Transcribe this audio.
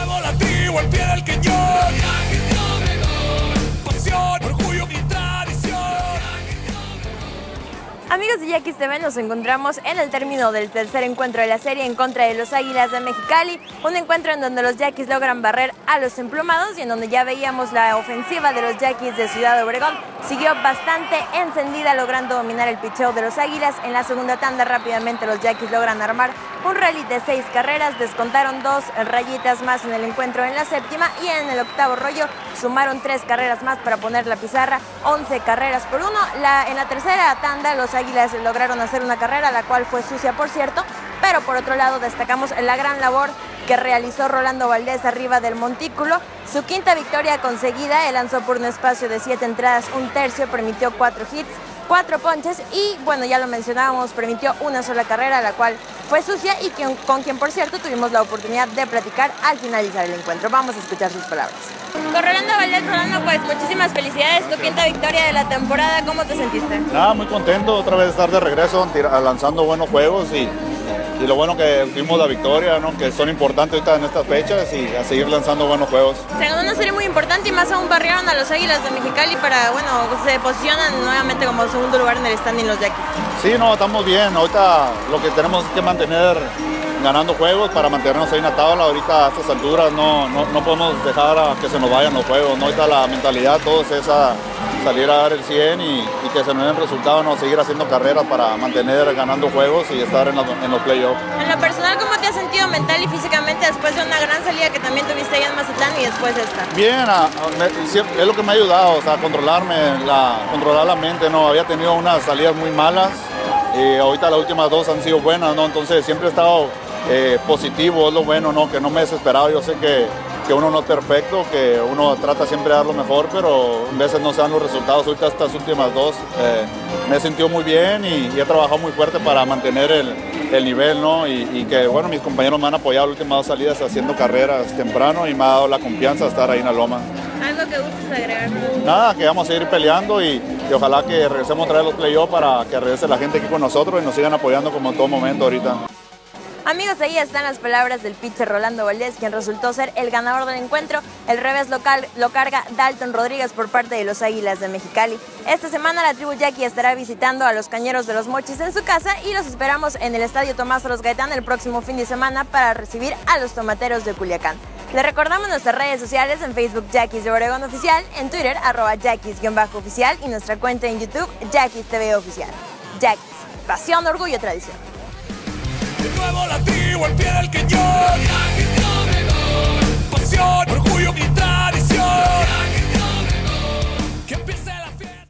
nuevo la tribu al pie del cañón. Pasión, orgullo y tradición. Amigos de Yaquis TV, nos encontramos en el término del tercer encuentro de la serie en contra de los Águilas de Mexicali, un encuentro en donde los Yaquis logran barrer a los emplumados y en donde ya veíamos la ofensiva de los Yaquis de Ciudad Obregón siguió bastante encendida, logrando dominar el picheo de los Águilas. En la segunda tanda rápidamente los Yaquis logran armar un rally de 6 carreras, descontaron 2 rayitas más en el encuentro en la séptima y en el octavo rollo sumaron 3 carreras más para poner la pizarra, 11 carreras por 1. En la tercera tanda los Águilas lograron hacer una carrera, la cual fue sucia por cierto, pero por otro lado destacamos la gran labor que realizó Rolando Valdés arriba del montículo. Su quinta victoria conseguida, él lanzó por un espacio de 7 entradas, un tercio, permitió 4 hits, 4 ponches y, bueno, ya lo mencionábamos, permitió una sola carrera, la cual fue sucia y con quien, por cierto, tuvimos la oportunidad de platicar al finalizar el encuentro. Vamos a escuchar sus palabras. Con Rolando Valdés, Rolando, pues muchísimas felicidades, tu quinta victoria de la temporada, ¿cómo te sentiste? Nada, muy contento otra vez de estar de regreso, lanzando buenos juegos y lo bueno que tuvimos la victoria, ¿no? Que son importantes ahorita en estas fechas y a seguir lanzando buenos juegos. Se ganó una serie muy importante y más aún barrieron a los Águilas de Mexicali para, bueno, se posicionan nuevamente como segundo lugar en el standing los Yaquis. Sí, no, estamos bien, ahorita lo que tenemos es que mantener ganando juegos para mantenernos ahí en la tabla. Ahorita a estas alturas no podemos dejar a que se nos vayan los juegos, ¿no? Ahorita la mentalidad todo es esa, salir a dar el 100 y que se nos den resultados, no seguir haciendo carreras para mantener ganando juegos y estar en los playoffs. En lo personal, ¿cómo te has sentido mental y físicamente después de una gran salida que también tuviste allá en Mazatlán y después de esta? Bien, es lo que me ha ayudado, o sea, controlar la mente, ¿no? Había tenido unas salidas muy malas y ahorita las últimas 2 han sido buenas, ¿no? Entonces siempre he estado positivo, es lo bueno, ¿no? Que no me he desesperado. Yo sé que uno no es perfecto, que uno trata siempre de dar lo mejor, pero a veces no se dan los resultados. Ahorita estas últimas 2 me he sentido muy bien y he trabajado muy fuerte para mantener el nivel, ¿no? Y que, bueno, mis compañeros me han apoyado las últimas 2 salidas haciendo carreras temprano y me ha dado la confianza de estar ahí en la loma. ¿Algo que gustes agregar? Nada, que vamos a seguir peleando y ojalá que regresemos a traer los playoffs para que regrese la gente aquí con nosotros y nos sigan apoyando como en todo momento ahorita. Amigos, ahí están las palabras del pitcher Rolando Valdés, quien resultó ser el ganador del encuentro. El revés local lo carga Dalton Rodríguez por parte de los Águilas de Mexicali. Esta semana la tribu Yaqui estará visitando a los Cañeros de los Mochis en su casa y los esperamos en el Estadio Tomás Ros Gaitán el próximo fin de semana para recibir a los Tomateros de Culiacán. Les recordamos nuestras redes sociales: en Facebook Yaquis de Obregón Oficial, en Twitter @Yaquis_oficial y nuestra cuenta en YouTube Yaquis TV Oficial. Yaquis, pasión, orgullo, tradición. De nuevo la tribu al pie del cañón.